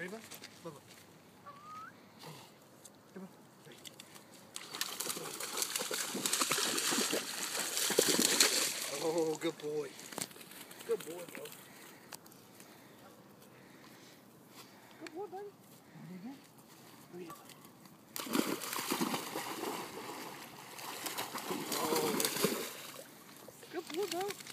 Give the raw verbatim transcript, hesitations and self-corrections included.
Ready, bud? Bubba. Come on. Ready. Oh, good boy. Good boy, bro. Good boy, buddy. Ready again. Oh, good boy, bro.